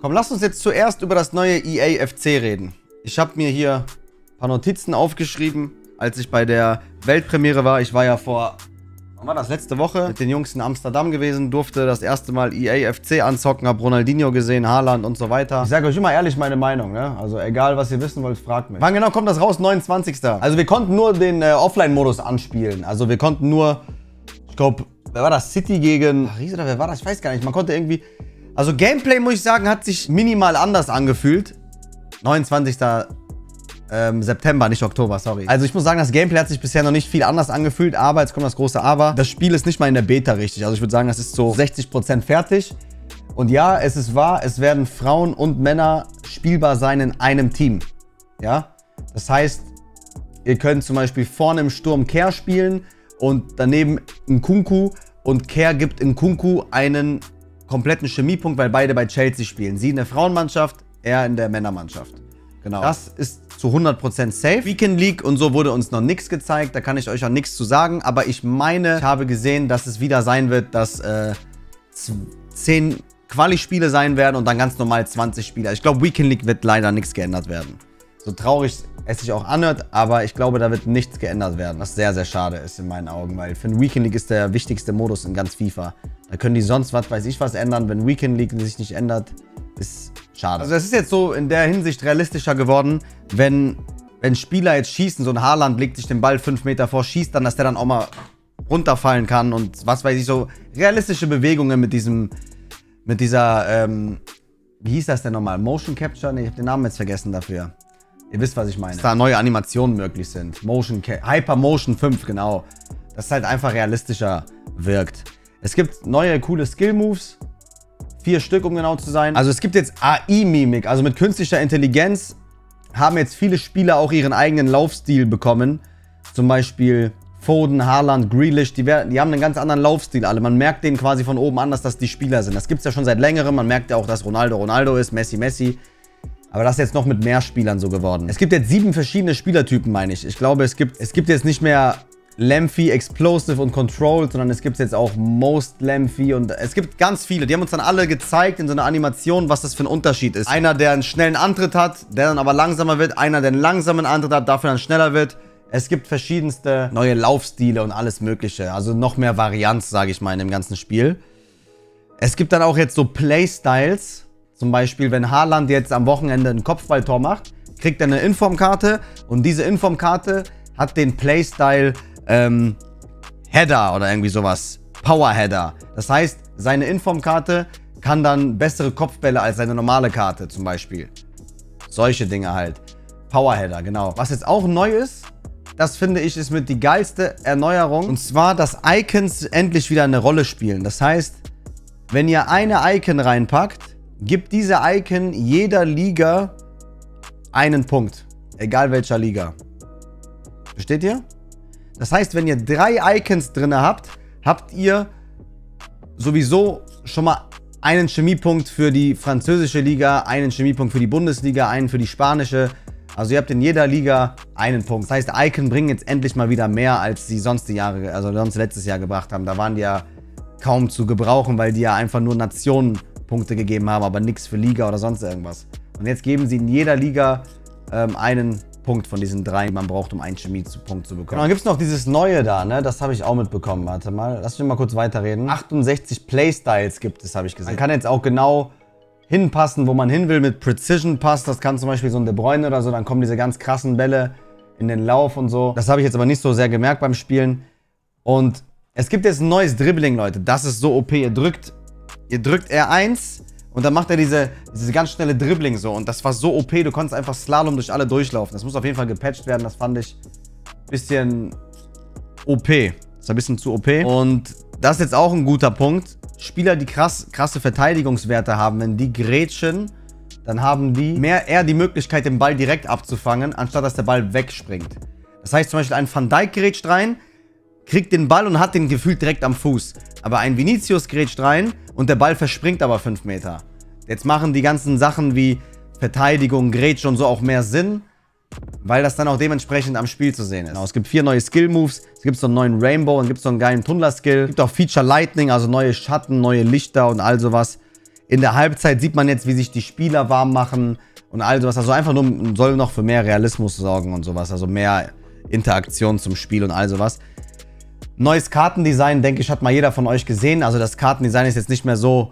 Komm, lass uns jetzt zuerst über das neue EA FC reden. Ich habe mir hier ein paar Notizen aufgeschrieben, als ich bei der Weltpremiere war. Ich war ja wann war das, letzte Woche mit den Jungs in Amsterdam gewesen, durfte das erste Mal EA FC anzocken, hab Ronaldinho gesehen, Haaland und so weiter. Ich sage euch immer ehrlich meine Meinung, ne? Also egal, was ihr wissen wollt, fragt mich. Wann genau kommt das raus? 29. Also wir konnten nur den Offline-Modus anspielen. Also wir konnten nur, ich glaube, wer war das? City gegen Paris oder wer war das? Ich weiß gar nicht. Man konnte irgendwie... Also Gameplay, muss ich sagen, hat sich minimal anders angefühlt. 29. September, nicht Oktober, sorry. Also ich muss sagen, das Gameplay hat sich bisher noch nicht viel anders angefühlt, aber jetzt kommt das große Aber. Das Spiel ist nicht mal in der Beta richtig. Also ich würde sagen, das ist so 60% fertig. Und ja, es ist wahr, es werden Frauen und Männer spielbar sein in einem Team. Ja? Das heißt, ihr könnt zum Beispiel vorne im Sturm Kerr spielen und daneben Nkunku. Und Kerr gibt Nkunku einen kompletten Chemiepunkt, weil beide bei Chelsea spielen. Sie in der Frauenmannschaft, er in der Männermannschaft. Genau. Das ist zu 100% safe. Weekend League und so wurde uns noch nichts gezeigt. Da kann ich euch auch nichts zu sagen. Aber ich meine, ich habe gesehen, dass es wieder sein wird, dass 10 Quali-Spiele sein werden und dann ganz normal 20 Spiele. Ich glaube, Weekend League wird leider nichts geändert werden. So traurig es sich auch anhört, aber ich glaube, da wird nichts geändert werden. Was sehr, sehr schade ist in meinen Augen, weil für den Weekend League ist der wichtigste Modus in ganz FIFA. Da können die sonst was, weiß ich was ändern. Wenn Weekend League sich nicht ändert, ist schade. Also es ist jetzt so in der Hinsicht realistischer geworden, wenn Spieler jetzt schießen, so ein Haaland legt sich den Ball 5 Meter vor, schießt dann, dass der dann auch mal runterfallen kann und was weiß ich, so realistische Bewegungen mit dieser, wie hieß das denn nochmal? Motion Capture? Ne, ich habe den Namen jetzt vergessen dafür. Ihr wisst, was ich meine. Dass da neue Animationen möglich sind. Hypermotion 5, genau. Dass es halt einfach realistischer wirkt. Es gibt neue, coole Skill-Moves. 4 Stück, um genau zu sein. Also es gibt jetzt AI-Mimik. Also mit künstlicher Intelligenz haben jetzt viele Spieler auch ihren eigenen Laufstil bekommen. Zum Beispiel Foden, Haaland, Grealish. Die haben einen ganz anderen Laufstil alle. Man merkt denen quasi von oben an, dass das die Spieler sind. Das gibt es ja schon seit längerem. Man merkt ja auch, dass Ronaldo Ronaldo ist, Messi Messi. Aber das ist jetzt noch mit mehr Spielern so geworden. Es gibt jetzt 7 verschiedene Spielertypen, meine ich. Ich glaube, es gibt jetzt nicht mehr Lengthy, Explosive und Controlled, sondern es gibt jetzt auch Most Lengthy und es gibt ganz viele. Die haben uns dann alle gezeigt in so einer Animation, was das für ein Unterschied ist. Einer, der einen schnellen Antritt hat, der dann aber langsamer wird. Einer, der einen langsamen Antritt hat, dafür dann schneller wird. Es gibt verschiedenste neue Laufstile und alles mögliche. Also noch mehr Varianz, sage ich mal, in dem ganzen Spiel. Es gibt dann auch jetzt so Playstyles. Zum Beispiel, wenn Haaland jetzt am Wochenende ein Kopfballtor macht, kriegt er eine Informkarte und diese Informkarte hat den Playstyle Header oder irgendwie sowas. Power Header. Das heißt, seine Informkarte kann dann bessere Kopfbälle als seine normale Karte zum Beispiel. Solche Dinge halt. Power Header, genau. Was jetzt auch neu ist, das finde ich, ist mit die geilste Erneuerung. Und zwar, dass Icons endlich wieder eine Rolle spielen. Das heißt, wenn ihr eine Icon reinpackt, gibt diese Icon jeder Liga einen Punkt. Egal welcher Liga. Versteht ihr? Das heißt, wenn ihr 3 Icons drin habt, habt ihr sowieso schon mal einen Chemiepunkt für die französische Liga, einen Chemiepunkt für die Bundesliga, einen für die spanische. Also ihr habt in jeder Liga einen Punkt. Das heißt, Icon bringen jetzt endlich mal wieder mehr, als sie sonst sonst letztes Jahr gebracht haben. Da waren die ja kaum zu gebrauchen, weil die ja einfach nur Nationenpunkte gegeben haben, aber nichts für Liga oder sonst irgendwas. Und jetzt geben sie in jeder Liga einen Punkt von diesen 3, die man braucht, um einen Chemie-Punkt zu bekommen. Und dann gibt es noch dieses Neue da, ne? Das habe ich auch mitbekommen. Warte mal, lass mich mal kurz weiterreden. 68 Playstyles gibt es, habe ich gesehen. Man kann jetzt auch genau hinpassen, wo man hin will, mit Precision Pass. Das kann zum Beispiel so ein De Bruyne oder so, dann kommen diese ganz krassen Bälle in den Lauf und so. Das habe ich jetzt aber nicht so sehr gemerkt beim Spielen. Und es gibt jetzt ein neues Dribbling, Leute. Das ist so OP. Ihr drückt R1 und dann macht er diese ganz schnelle Dribbling so. Und das war so OP, du konntest einfach Slalom durch alle durchlaufen. Das muss auf jeden Fall gepatcht werden. Das fand ich ein bisschen OP. Das ist ein bisschen zu OP. Und das ist jetzt auch ein guter Punkt. Spieler, die krasse Verteidigungswerte haben, wenn die grätschen, dann haben die eher die Möglichkeit, den Ball direkt abzufangen, anstatt dass der Ball wegspringt. Das heißt zum Beispiel, ein Van Dijk grätscht rein, kriegt den Ball und hat den gefühlt direkt am Fuß. Aber ein Vinicius grätscht rein und der Ball verspringt aber 5 Meter. Jetzt machen die ganzen Sachen wie Verteidigung, Grätsche und so auch mehr Sinn, weil das dann auch dementsprechend am Spiel zu sehen ist. Genau, es gibt 4 neue Skill-Moves, es gibt so einen neuen Rainbow und gibt so einen geilen Tunnler-Skill. Es gibt auch Feature Lightning, also neue Schatten, neue Lichter und all sowas. In der Halbzeit sieht man jetzt, wie sich die Spieler warm machen und all sowas. Also einfach nur, soll noch für mehr Realismus sorgen und sowas. Also mehr Interaktion zum Spiel und all sowas. Neues Kartendesign, denke ich, hat mal jeder von euch gesehen. Also das Kartendesign ist jetzt nicht mehr so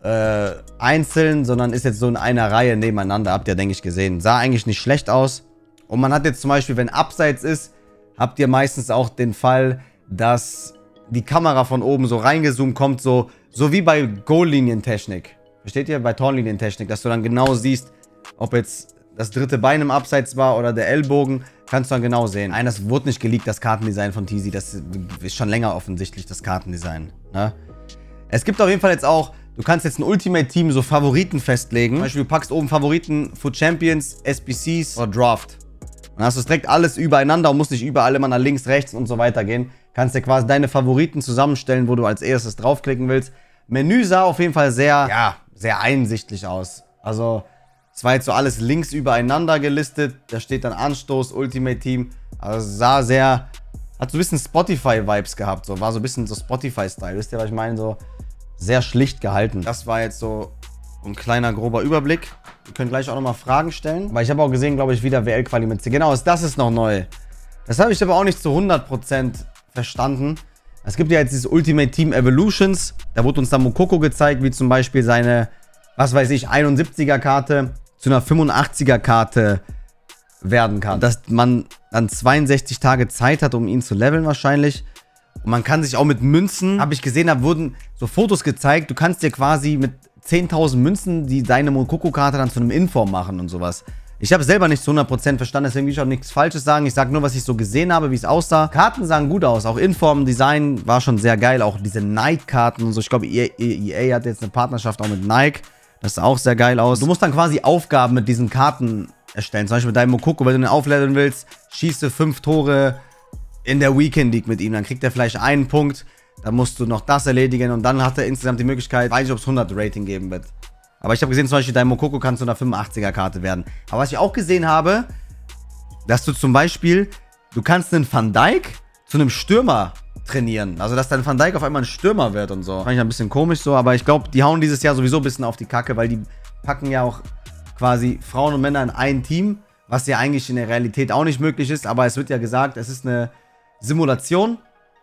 einzeln, sondern ist jetzt so in einer Reihe nebeneinander. Habt ihr, denke ich, gesehen. Sah eigentlich nicht schlecht aus. Und man hat jetzt zum Beispiel, wenn Abseits ist, habt ihr meistens auch den Fall, dass die Kamera von oben so reingezoomt kommt, so wie bei Goallinientechnik. Versteht ihr? Bei Torlinientechnik, dass du dann genau siehst, ob jetzt das dritte Bein im Abseits war oder der Ellbogen, kannst du dann genau sehen. Nein, das wurde nicht geleakt, das Kartendesign von Teasy. Das ist schon länger offensichtlich, das Kartendesign. Ne? Es gibt auf jeden Fall jetzt auch, du kannst jetzt ein Ultimate-Team so Favoriten festlegen. Zum Beispiel, du packst oben Favoriten, Foot Champions, SBCs oder Draft. Dann hast du es direkt alles übereinander und musst nicht überall immer nach links, rechts und so weiter gehen. Kannst dir quasi deine Favoriten zusammenstellen, wo du als erstes draufklicken willst. Menü sah auf jeden Fall sehr, ja, sehr einsichtlich aus. Also, es war jetzt so alles links übereinander gelistet. Da steht dann Anstoß, Ultimate Team. Also, sah sehr, hat so ein bisschen Spotify-Vibes gehabt. So, war so ein bisschen so Spotify-Style. Wisst ihr, was ich meine? So sehr schlicht gehalten. Das war jetzt so ein kleiner, grober Überblick. Ihr könnt gleich auch nochmal Fragen stellen. Weil ich habe auch gesehen, glaube ich, wieder WL-Quali mit C. Genau, das ist noch neu. Das habe ich aber auch nicht zu 100% verstanden. Es gibt ja jetzt dieses Ultimate Team Evolutions. Da wurde uns dann Moukoko gezeigt, wie zum Beispiel seine, was weiß ich, 71er-Karte zu einer 85er-Karte werden kann. Dass man dann 62 Tage Zeit hat, um ihn zu leveln wahrscheinlich. Und man kann sich auch mit Münzen, habe ich gesehen, da wurden so Fotos gezeigt. Du kannst dir quasi mit 10.000 Münzen die deine Moukoko-Karte dann zu einem Inform machen und sowas. Ich habe selber nicht zu 100% verstanden, deswegen will ich auch nichts Falsches sagen. Ich sage nur, was ich so gesehen habe, wie es aussah. Karten sahen gut aus, auch Inform, Design war schon sehr geil. Auch diese Nike-Karten und so. Ich glaube, EA hat jetzt eine Partnerschaft auch mit Nike. Das sah auch sehr geil aus. Du musst dann quasi Aufgaben mit diesen Karten erstellen. Zum Beispiel mit deinem Moukoko, wenn du den aufleveln willst, schieße 5 Tore in der Weekend League mit ihm. Dann kriegt er vielleicht einen Punkt. Dann musst du noch das erledigen und dann hat er insgesamt die Möglichkeit, weiß nicht, ob es 100 Rating geben wird. Aber ich habe gesehen, zum Beispiel dein Moukoko kann zu einer 85er-Karte werden. Aber was ich auch gesehen habe, dass du zum Beispiel, du kannst einen Van Dijk zu einem Stürmer trainieren. Also, dass dein Van Dijk auf einmal ein Stürmer wird und so. Fand ich ein bisschen komisch so, aber ich glaube, die hauen dieses Jahr sowieso ein bisschen auf die Kacke, weil die packen ja auch quasi Frauen und Männer in ein Team, was ja eigentlich in der Realität auch nicht möglich ist. Aber es wird ja gesagt, es ist eine Simulation.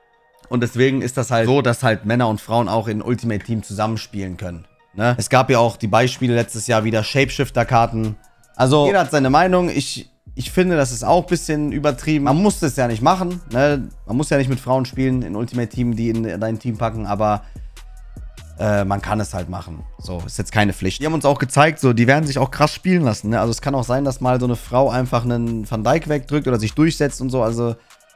Und deswegen ist das halt so, dass halt Männer und Frauen auch in Ultimate Team zusammenspielen können. Ne? Es gab ja auch die Beispiele letztes Jahr wieder Shapeshifter-Karten. Also jeder hat seine Meinung. Ich finde, das ist auch ein bisschen übertrieben. Man muss das ja nicht machen. Ne? Man muss ja nicht mit Frauen spielen in Ultimate Team, die in dein Team packen. Aber man kann es halt machen. So, ist jetzt keine Pflicht. Die haben uns auch gezeigt, so, die werden sich auch krass spielen lassen. Ne? Also es kann auch sein, dass mal so eine Frau einfach einen Van Dijk wegdrückt oder sich durchsetzt und so. Also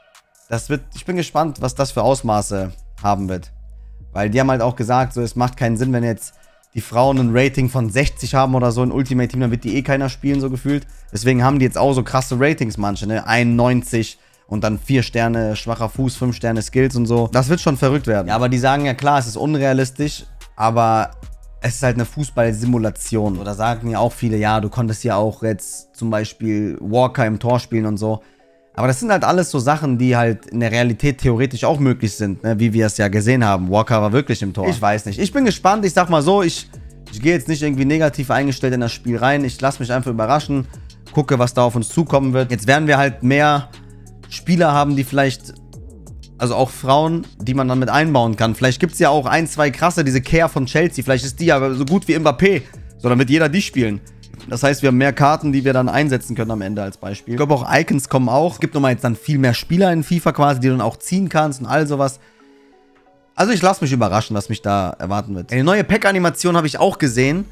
ich bin gespannt, was das für Ausmaße haben wird. Weil die haben halt auch gesagt, so, es macht keinen Sinn, wenn jetzt die Frauen ein Rating von 60 haben oder so in Ultimate Team, dann wird die eh keiner spielen, so gefühlt. Deswegen haben die jetzt auch so krasse Ratings manche, ne? 91 und dann 4 Sterne schwacher Fuß, 5 Sterne Skills und so. Das wird schon verrückt werden. Ja, aber die sagen ja klar, es ist unrealistisch, aber es ist halt eine Fußball-Simulation. Oder sagen ja auch viele, ja, du konntest ja auch jetzt zum Beispiel Walker im Tor spielen und so. Aber das sind halt alles so Sachen, die halt in der Realität theoretisch auch möglich sind, ne? Wie wir es ja gesehen haben. Walker war wirklich im Tor. Ich weiß nicht. Ich bin gespannt. Ich sag mal so, ich gehe jetzt nicht irgendwie negativ eingestellt in das Spiel rein. Ich lasse mich einfach überraschen. Gucke, was da auf uns zukommen wird. Jetzt werden wir halt mehr Spieler haben, die vielleicht, also auch Frauen, die man dann mit einbauen kann. Vielleicht gibt es ja auch ein, zwei krasse, diese Care von Chelsea. Vielleicht ist die ja so gut wie Mbappé. So, dann wird jeder die spielen. Das heißt, wir haben mehr Karten, die wir dann einsetzen können am Ende als Beispiel. Ich glaube auch Icons kommen auch. Es gibt nochmal jetzt dann viel mehr Spieler in FIFA quasi, die du dann auch ziehen kannst und all sowas. Also ich lasse mich überraschen, was mich da erwarten wird. Eine neue Pack-Animation habe ich auch gesehen.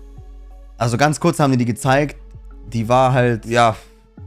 Also ganz kurz haben die gezeigt. Die war halt, ja,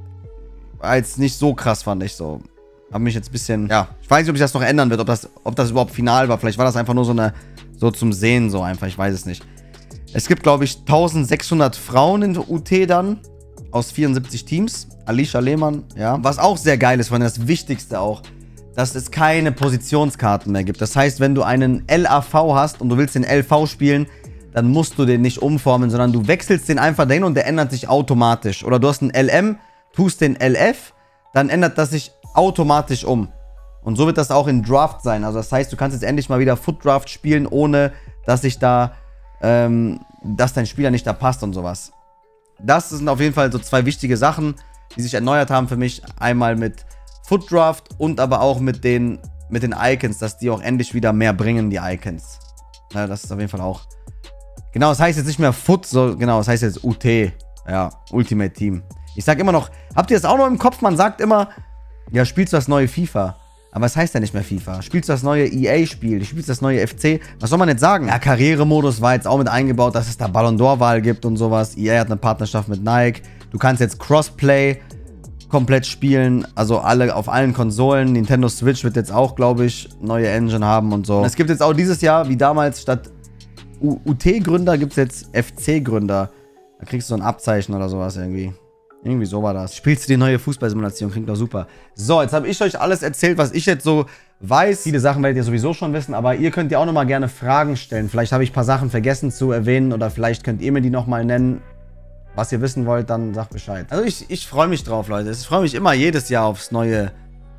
war jetzt nicht so krass, fand ich so. Habe mich jetzt ein bisschen, ja, ich weiß nicht, ob sich das noch ändern wird, ob das überhaupt final war. Vielleicht war das einfach nur so zum Sehen so einfach, ich weiß es nicht. Es gibt, glaube ich, 1600 Frauen in UT dann, aus 74 Teams. Alicia Lehmann, ja. Was auch sehr geil ist, weil das Wichtigste auch, dass es keine Positionskarten mehr gibt. Das heißt, wenn du einen LAV hast und du willst den LV spielen, dann musst du den nicht umformen, sondern du wechselst den einfach dahin und der ändert sich automatisch. Oder du hast einen LM, tust den LF, dann ändert das sich automatisch um. Und so wird das auch in Draft sein. Also das heißt, du kannst jetzt endlich mal wieder Foot Draft spielen, ohne dass sich da dass dein Spieler nicht da passt und sowas. Das sind auf jeden Fall so zwei wichtige Sachen, die sich erneuert haben für mich. Einmal mit Foot Draft und aber auch mit den Icons, dass die auch endlich wieder mehr bringen, die Icons. Ja, das ist auf jeden Fall auch. Genau, es heißt jetzt nicht mehr Foot, so, genau, es heißt jetzt UT. Ja, Ultimate Team. Ich sag immer noch, habt ihr das auch noch im Kopf? Man sagt immer, ja, spielst du das neue FIFA? Aber es heißt ja nicht mehr FIFA. Spielst du das neue EA-Spiel? Spielst du das neue FC? Was soll man jetzt sagen? Ja, Karrieremodus war jetzt auch mit eingebaut, dass es da Ballon d'Or-Wahl gibt und sowas. EA hat eine Partnerschaft mit Nike. Du kannst jetzt Crossplay komplett spielen. Also auf allen Konsolen. Nintendo Switch wird jetzt auch, glaube ich, neue Engine haben und so. Und es gibt jetzt auch dieses Jahr, wie damals, statt UT-Gründer gibt es jetzt FC-Gründer. Da kriegst du so ein Abzeichen oder sowas irgendwie. Irgendwie so war das. Spielst du die neue Fußballsimulation? Klingt doch super. So, jetzt habe ich euch alles erzählt, was ich jetzt so weiß. Viele Sachen werdet ihr sowieso schon wissen, aber ihr könnt ja auch nochmal gerne Fragen stellen. Vielleicht habe ich ein paar Sachen vergessen zu erwähnen oder vielleicht könnt ihr mir die nochmal nennen. Was ihr wissen wollt, dann sagt Bescheid. Also ich freue mich drauf, Leute. Ich freue mich immer jedes Jahr aufs neue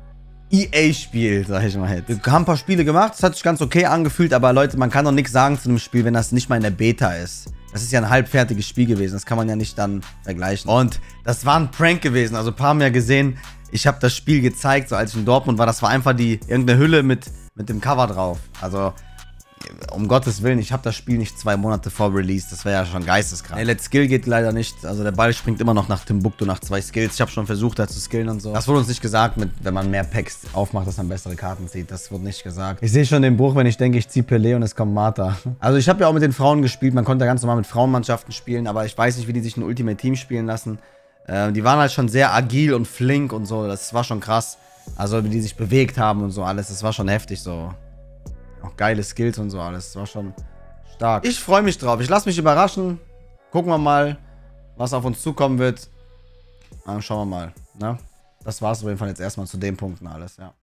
EA-Spiel, sag ich mal jetzt. Wir haben ein paar Spiele gemacht, es hat sich ganz okay angefühlt, aber Leute, man kann doch nichts sagen zu einem Spiel, wenn das nicht mal in der Beta ist. Das ist ja ein halbfertiges Spiel gewesen, das kann man ja nicht dann vergleichen. Und das war ein Prank gewesen, also ein paar haben ja gesehen, ich habe das Spiel gezeigt, so als ich in Dortmund war, das war einfach irgendeine Hülle mit dem Cover drauf. Also, um Gottes Willen, ich habe das Spiel nicht 2 Monate vor Release, das wäre ja schon geisteskrank. Nee, Let's Skill geht leider nicht, also der Ball springt immer noch nach Timbuktu nach 2 Skills. Ich habe schon versucht, da zu skillen und so. Das wurde uns nicht gesagt, wenn man mehr Packs aufmacht, dass man bessere Karten zieht. Das wurde nicht gesagt. Ich sehe schon den Bruch, wenn ich denke, ich ziehe Pelé und es kommt Martha. Also ich habe ja auch mit den Frauen gespielt, man konnte ja ganz normal mit Frauenmannschaften spielen, aber ich weiß nicht, wie die sich ein Ultimate Team spielen lassen. Die waren halt schon sehr agil und flink und so, das war schon krass. Also wie die sich bewegt haben und so alles, das war schon heftig so. Auch geile Skills und so alles. Das war schon stark. Ich freue mich drauf. Ich lasse mich überraschen. Gucken wir mal, was auf uns zukommen wird. Schauen wir mal. Ne? Das war es auf jeden Fall jetzt erstmal zu den Punkten alles, ja.